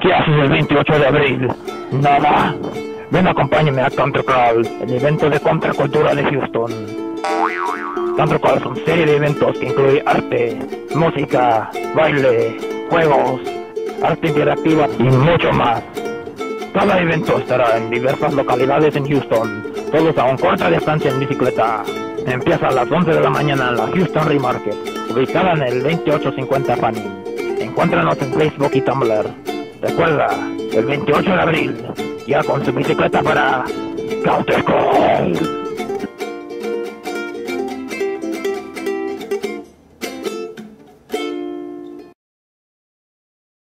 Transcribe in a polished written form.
¿Qué haces el 28 de abril? Nada. Ven, acompáñame a Country Crawl, el evento de contracultura de Houston. Country Crawl es una serie de eventos que incluye arte, música, baile, juegos, arte interactiva y mucho más. Cada evento estará en diversas localidades en Houston, todos a un corta distancia en bicicleta. Empieza a las 11 de la mañana en la Houston Free Market, ubicada en el 2850 Fanning. Encuéntranos en Facebook y Tumblr. Recuerda, el 28 de abril, ya con su bicicleta para Country Crawl.